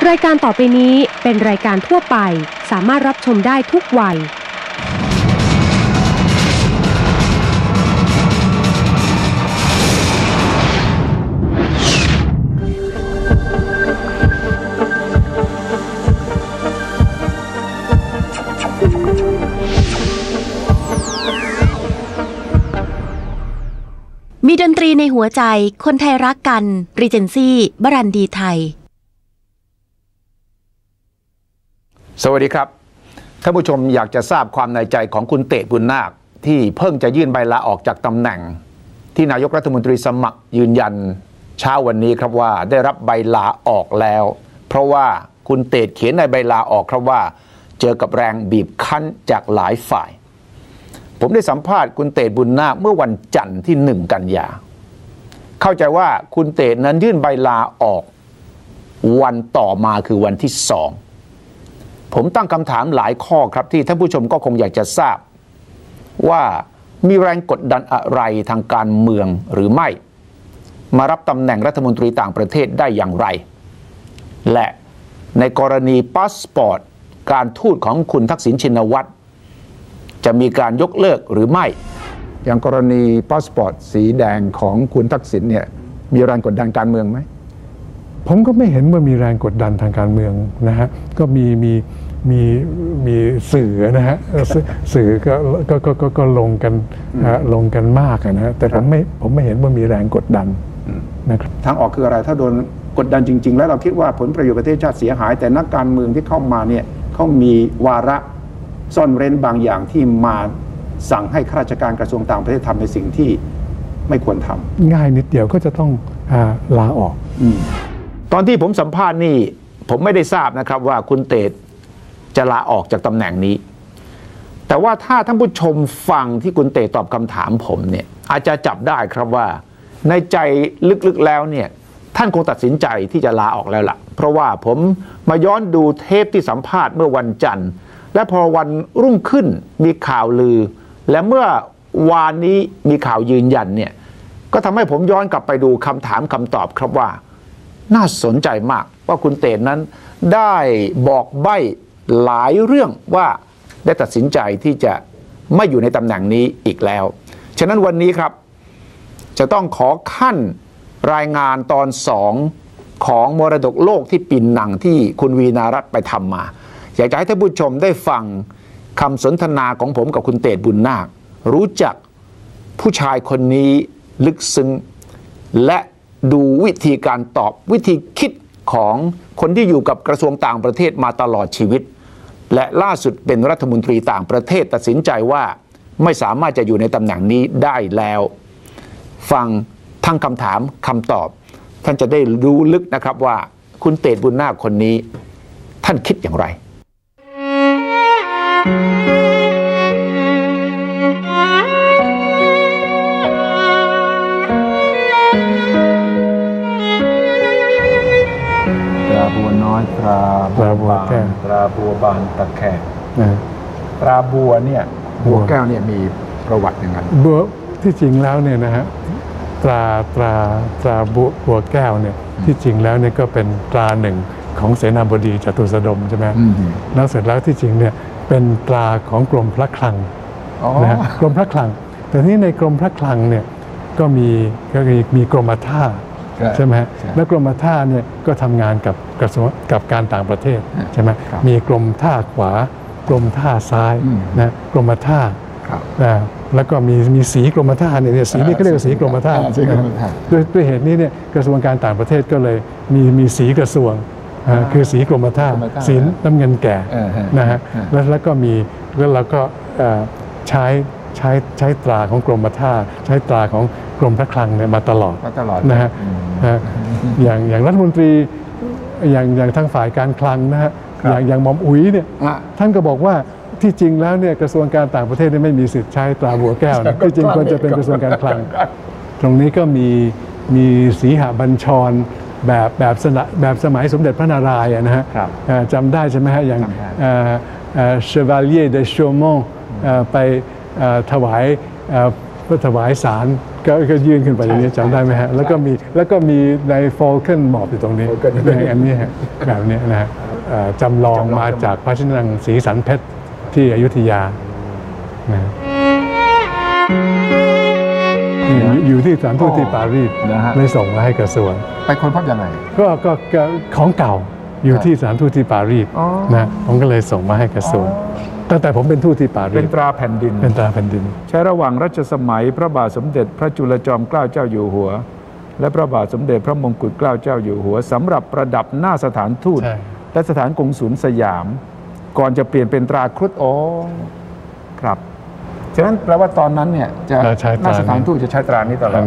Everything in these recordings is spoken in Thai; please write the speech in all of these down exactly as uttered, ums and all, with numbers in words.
รายการต่อไปนี้เป็นรายการทั่วไปสามารถรับชมได้ทุกวัยมีดนตรีในหัวใจคนไทยรักกันรีเจนซี่บรันดีไทยสวัสดีครับท่านผู้ชมอยากจะทราบความในใจของคุณเต๋บุญนาคที่เพิ่งจะยื่นใบลาออกจากตำแหน่งที่นายกรัฐมนตรีสมัครยืนยันเช้าวันนี้ครับว่าได้รับใบลาออกแล้วเพราะว่าคุณเต๋เขียนในใบลาออกครับว่าเจอกับแรงบีบคั้นจากหลายฝ่ายผมได้สัมภาษณ์คุณเต๋บุญนาคเมื่อวันจันทร์ที่หนึ่งกันยาเข้าใจว่าคุณเต๋นั้นยื่นใบลาออกวันต่อมาคือวันที่สองผมตั้งคำถามหลายข้อครับที่ท่านผู้ชมก็คงอยากจะทราบว่ามีแรงกดดันอะไรทางการเมืองหรือไม่มารับตำแหน่งรัฐมนตรีต่างประเทศได้อย่างไรและในกรณีพาสปอร์ตการทูตของคุณทักษิณชินวัตรจะมีการยกเลิกหรือไม่อย่างกรณีพาสปอร์ตสีแดงของคุณทักษิณเนี่ยมีแรงกดดันการเมืองไหมผมก็ไม่เห็นว่ามีแรงกดดันทางการเมืองนะฮะก็มีมีมีมีสื่อนะฮะสื่อก็ก็ก็ก็ก็ลงกันลงกันมากนะฮะแต่ผมไม่ผมไม่เห็นว่ามีแรงกดดันนะครับทางออกคืออะไรถ้าโดนกดดันจริงๆแล้วเราคิดว่าผลประโยชน์ประเทศชาติเสียหายแต่นักการเมืองที่เข้ามาเนี่ยเขามีวาระซ่อนเร้นบางอย่างที่มาสั่งให้ข้าราชการกระทรวงต่างประเทศทำในสิ่งที่ไม่ควรทำง่ายนิดเดียวก็จะต้องลาออกตอนที่ผมสัมภาษณ์นี่ผมไม่ได้ทราบนะครับว่าคุณเต๋จะลาออกจากตำแหน่งนี้แต่ว่าถ้าท่านผู้ชมฟังที่คุณเต๋ตอบคำถามผมเนี่ยอาจจะจับได้ครับว่าในใจลึกๆแล้วเนี่ยท่านคงตัดสินใจที่จะลาออกแล้วล่ะเพราะว่าผมมาย้อนดูเทปที่สัมภาษณ์เมื่อวันจันทร์และพอวันรุ่งขึ้นมีข่าวลือและเมื่อวานนี้มีข่าวยืนยันเนี่ยก็ทำให้ผมย้อนกลับไปดูคำถามคำตอบครับว่าน่าสนใจมากว่าคุณเต๋นั้นได้บอกใบ้หลายเรื่องว่าได้ตัดสินใจที่จะไม่อยู่ในตำแหน่งนี้อีกแล้วฉะนั้นวันนี้ครับจะต้องขอขั้นรายงานตอนสองของมรดกโลกที่ปีนังที่คุณวีนารัตน์ไปทำมาอยากจะให้ท่านผู้ชมได้ฟังคำสนทนาของผมกับคุณเต๋บุญนาครู้จักผู้ชายคนนี้ลึกซึ้งและดูวิธีการตอบวิธีคิดของคนที่อยู่กับกระทรวงต่างประเทศมาตลอดชีวิตและล่าสุดเป็นรัฐมนตรีต่างประเทศตัดสินใจว่าไม่สามารถจะอยู่ในตำแหน่งนี้ได้แล้วฟังทั้งคำถามคำตอบท่านจะได้รู้ลึกนะครับว่าคุณเต๋บุญนาคคนนี้ท่านคิดอย่างไรบัวน้อยตราบัวแก้วตราบัวบานตะแคงตราบัวเนี่ยบัวแก้วเนี่ยมีประวัติอย่างนั้นบัวที่จริงแล้วเนี่ยนะฮะตราตราตราบัวบัวแก้วเนี่ยที่จริงแล้วเนี่ยก็เป็นตราหนึ่งของเสนาบดีจตุสดมใช่ไหมแล้วเสร็จแล้วที่จริงเนี่ยเป็นตราของกรมพระคลังนะฮะกรมพระคลังแต่ที่ในกรมพระคลังเนี่ยก็มีก็มีกรมท่าใช่ไหมแล้วกรมท่าเนี่ยก็ทำงานกับกระทรวงกับการต่างประเทศใช่ไหมมีกรมท่าขวากรมท่าซ้ายนะกรมท่านะแล้วก็มีมีสีกรมท่าเนี่ยสีนี้ก็เรียกว่าสีกรมท่าด้วยด้วยเหตุนี้เนี่ยกระทรวงการต่างประเทศก็เลยมีมีสีกระทรวงคือสีกรมท่าสีน้ำเงินแก่นะฮะแล้วแล้วก็มีแล้วเราก็ใช้ใช้ใช้ตราของกรมท่าใช้ตราของกรมพระคลังเนี่ยมาตลอดนะฮะอย่างอย่างรัฐมนตรีอย่างอย่างทางฝ่ายการคลังนะฮะอย่างอย่างหม่อมอุ๋ยเนี่ยท่านก็บอกว่าที่จริงแล้วเนี่ยกระทรวงการต่างประเทศไม่มีสิทธิ์ใช้ตราบัวแก้วนะที่จริงควรจะเป็นกระทรวงการคลังตรงนี้ก็มีมีสีหบัญชรแบบแบบสแบบสมัยสมเด็จพระนารายณ์นะฮะจำได้ใช่ไหมฮะอย่างเชวาเลียเดชโมงไปถวายเพื่อถวายสารก็ก็ยื่นขึ้นไปอย่างนี้จำได้ไหมฮะแล้วก็มีแล้วก็มีในโฟลเคนหมอบอยู่ตรงนี้ในอันนี้แบบนี้นะฮะจำลองมาจากพระชินังศรีสันเพชรที่อยุธยานะอยู่ที่สถานทูตที่ปารีสเลยส่งมาให้กระทรวงไปค้นพบยังไงก็ก็ของเก่าอยู่ที่สถานทูตที่ปารีสนะผมก็เลยส่งมาให้กระทรวงตั้งแต่ผมเป็นทูตที่ปารีสเป็นตราแผ่นดินเป็นตราแผ่นดินใช้ระหว่างรัชสมัยพระบาทสมเด็จพระจุลจอมเกล้าเจ้าอยู่หัวและพระบาทสมเด็จพระมงกุฎเกล้าเจ้าอยู่หัวสำหรับประดับหน้าสถานทูตและสถานกงสุลสยามก่อนจะเปลี่ยนเป็นตราครุฑอ๋อครับฉะนั้นแปลว่าตอนนั้นเนี่ยจะหน้าสถานทูตจะใช้ตรานี้ตลอด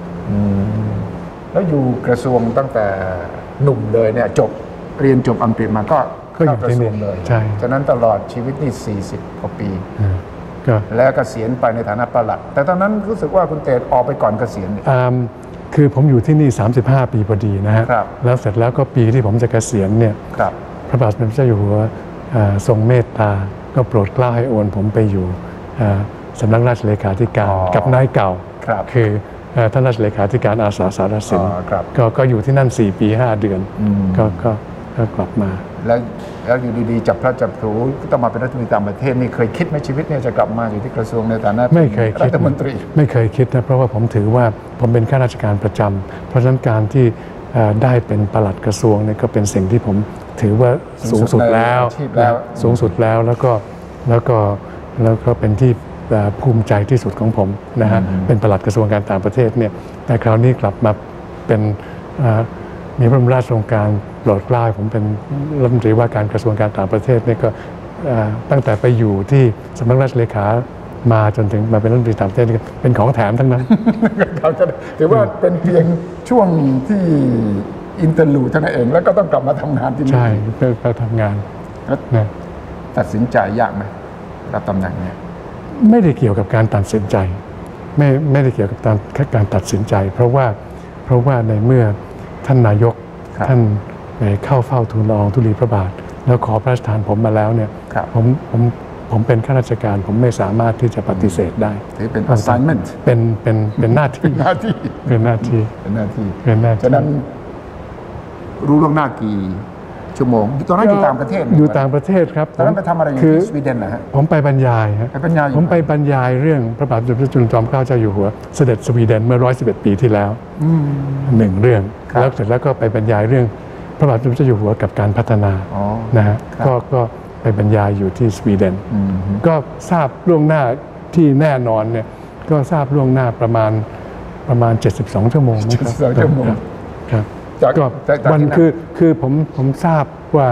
แล้วอยู่กระทรวงตั้งแต่หนุ่มเลยเนี่ยจบเรียนจบอังกฤษมาก็เข้ากระทรวงเลยใช่ฉะนั้นตลอดชีวิตนี่สี่สิบกว่าปีแล้วเกษียณไปในฐานะปลัดแต่ตอนนั้นรู้สึกว่าคุณเต๋ออกไปก่อนเกษียณคือผมอยู่ที่นี่สามสิบห้าปีพอดีนะฮะแล้วเสร็จแล้วก็ปีที่ผมจะเกษียณเนี่ยพระบาทสมเด็จพระเจ้าอยู่หัวทรงเมตตาก็โปรดเกล้าให้โอนผมไปอยู่สำนักราชเลขาธิการกับนายเก่าคือท่านราชเลขาธิการอาสาสารสินก็ก็อยู่ที่นั่นสี่ปีห้าเดือนก็ก็กลับมาแล้วแล้วอยู่ดีๆจับพระจับผูต้องมาเป็นรัฐมนตรีต่างประเทศนี่เคยคิดไหมชีวิตเนี่ยจะกลับมาอยู่ที่กระทรวงในฐานะไม่เคยคิดรัฐมนตรีไม่เคยคิดนะเพราะว่าผมถือว่าผมเป็นข้าราชการประจำเพราะฉะนั้นการที่ได้เป็นปลัดกระทรวงเนี่ยก็เป็นสิ่งที่ผมถือว่าสูงสุดแล้วสูงสุดแล้วแล้วก็แล้วก็แล้วก็เป็นที่ภูมิใจที่สุดของผมนะฮะเป็นปลัดกระทรวงการต่างประเทศเนี่ยแต่คราวนี้กลับมาเป็นมีพระบรมราชโองการโปรดเกล้าผมเป็นรัฐมนตรีว่าการกระทรวงการต่างประเทศนี่ก็ตั้งแต่ไปอยู่ที่สำนักราชเลขามาจนถึงมาเป็นรัฐมนตรีต่างประเทศเป็นของแถมทั้งนั้นเขาจะถือว่าเป็นเพียงช่วงที่อินเตอร์ลูดเท่านั้นเองแล้วก็ต้องกลับมาทำงานที่นี่ใช่ก็ทำงานตัดสินใจยากไหมรับตำแหน่งนี้ไม่ได้เกี่ยวกับการตัดสินใจไม่ไม่ได้เกี่ยวกับการแค่การตัดสินใจเพราะว่าเพราะว่าในเมื่อท่านนายกท่านเข้าเฝ้าทูลละอองธุลีพระบาทแล้วขอพระราชทานผมมาแล้วเนี่ยผมผมผมเป็นข้าราชการผมไม่สามารถที่จะปฏิเสธได้ถือเป็น assignment เป็นเป็นเป็นหน้าที่หน้าที่เป็นหน้าที่เป็นหน้าที่เป็นหน้าที่ฉะนั้นรู้ล่วงหน้ากี่ชั่วโมงตอนนั้นอยู่ต่างประเทศอยู่ต่างประเทศครับตอนนั้นไปทำอะไรอยู่ที่สวีเดนนะฮะผมไปบรรยายครับไปบรรยายผมไปบรรยายเรื่องพระบาทสมเด็จพระจุลจอมเกล้าเจ้าอยู่หัวเสด็จสวีเดนเมื่อร้อยสิบเอ็ดปีที่แล้วหนึ่งเรื่องแล้วเสร็จแล้วก็ไปบรรยายเรื่องพระบาทสมเด็จพระเจ้าอยู่หัวกับการพัฒนานะฮะก็ก็ไปบรรยายอยู่ที่สวีเดนก็ทราบล่วงหน้าที่แน่นอนเนี่ยก็ทราบล่วงหน้าประมาณประมาณเจ็ดสิบสองชั่วโมงนะครับชั่วโมงครับก็วันคือคือผมผมทราบว่า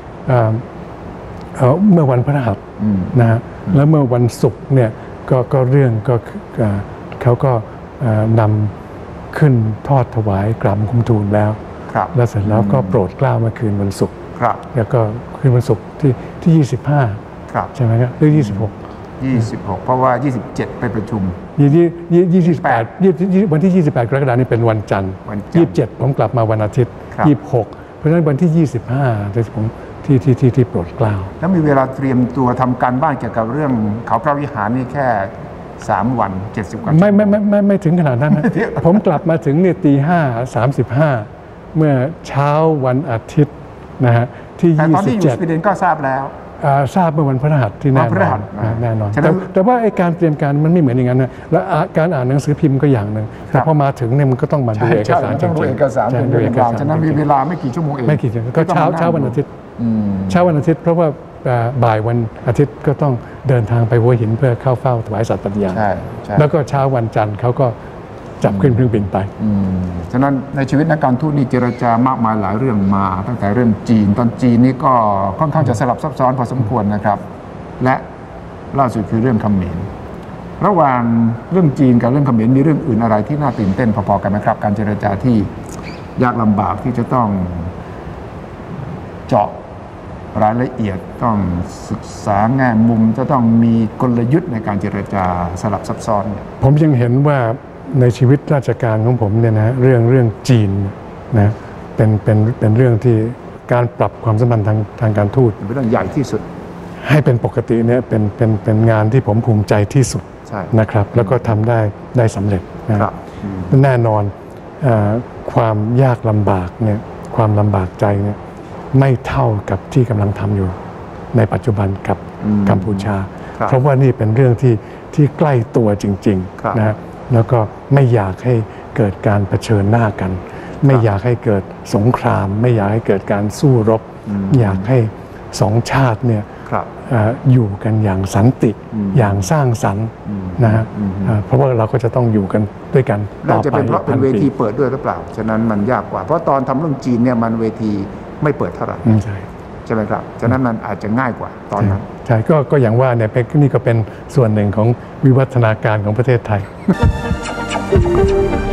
เมื่อวันพฤหัสนะฮะแล้วเมื่อวันศุกร์เนี่ยก็ก็เรื่องก็เขาก็นำขึ้นทอดถวายกราบบังคมทูลแล้วแล้วเสร็จแล้วก็โปรดเกล้าเมื่อคืนวันศุกร์แล้วก็คืนวันศุกร์ที่ที่ยี่สิบห้าใช่ไหมครับหรือยี่สิบหกยี่สิบหกเพราะว่ายี่สิบเจ็ดไปประชุมยี่ยี่ยี่สิบแปดวันที่ยี่สิบแปดกรกฎาคมนี้เป็นวันจันทร์ยี่สิบเจ็ดผมกลับมาวันอาทิตย์ยี่สิบหกเพราะฉะนั้นวันที่ยี่สิบห้าที่ผมที่ที่ที่ที่โปรดเกล้าแล้วมีเวลาเตรียมตัวทำการบ้านเกี่ยวกับเรื่องเขาพระวิหารนี่แค่สามวันเจ็ดสิบกว่าไม่ไม่ไม่ไม่ไม่ถึงขนาดนั้นนะผมกลับมาถึงเนี่ยตีห้าสามสิบห้าเมื่อเช้าวันอาทิตย์นะฮะที่ยี่สิบเจ็ดตอนที่อยู่สวีเดนก็ทราบแล้วทราบเมื่อวันพฤหัสที่แน่นอนแน่นอนแต่แต่ว่าไอ้การเตรียมการมันไม่เหมือนอย่างนั้นนะแล้วการอ่านหนังสือพิมพ์ก็อย่างหนึ่งแต่พอมาถึงเนี่ยมันก็ต้องมาดูเอกสารจริงๆเอกสารเป็นเอกสารฉะนั้นมีเวลาไม่กี่ชั่วโมงเองไม่กี่ชั่วโมงก็เช้าเช้าวันอาทิตย์เช้าวันอาทิตย์เพราะว่าบ่ายวันอาทิตย์ก็ต้องเดินทางไปหัวหินเพื่อเข้าเฝ้าถวายสัตย์ปฏิญาณแล้วก็เช้าวันจันทร์เขาก็จับขึ้นเครื่องบินไปฉะนั้นในชีวิตนักการทูตนี่เจรจามากมายหลายเรื่องมาตั้งแต่เรื่องจีนตอนจีนนี่ก็ค่อนข้างจะสลับซับซ้อนพอสมควรนะครับและล่าสุดคือเรื่องเขมรระหว่างเรื่องจีนกับเรื่องเขมรมีเรื่องอื่นอะไรที่น่าตื่นเต้นพอๆกันไหมครับการเจรจาที่ยากลำบากที่จะต้องเจาะรายละเอียดต้องศึกษาแง่มุมจะต้องมีกลยุทธ์ในการเจรจาสลับซับซ้อนผมยังเห็นว่าในชีวิตราชการของผมเนี่ยนะเรื่องเรื่องจีนนะเป็นเป็นเป็นเรื่องที่การปรับความสัมพันธ์ทางทางการทูตเป็นเรื่องใหญ่ที่สุดให้เป็นปกติเนี่ยเป็นเป็นเป็นงานที่ผมภูมิใจที่สุดนะครับแล้วก็ทำได้ได้สำเร็จนะครับแน่นอนเอ่อความยากลำบากเนี่ยความลำบากใจเนี่ยไม่เท่ากับที่กำลังทำอยู่ในปัจจุบันกับกัมพูชาเพราะว่านี่เป็นเรื่องที่ที่ใกล้ตัวจริงๆนะแล้วก็ไม่อยากให้เกิดการเผชิญหน้ากันไม่อยากให้เกิดสงครามไม่อยากให้เกิดการสู้รบอยากให้สองชาติเนี่ยอยู่กันอย่างสันติอย่างสร้างสรรค์นะฮะเพราะว่าเราก็จะต้องอยู่กันด้วยกันต่อไปน่าจะเป็นเพราะเป็นเวทีเปิดด้วยหรือเปล่าฉะนั้นมันยากกว่าเพราะตอนทำเรื่องจีนเนี่ยมันเวทีไม่เปิดเท่าไหร่ใช่ใช่ไหมครับฉะนั้นมันอาจจะง่ายกว่าตอนนั้นใช่ก็ก็อย่างว่าเนี่ยนี่ก็เป็นส่วนหนึ่งของวิวัฒนาการของประเทศไทย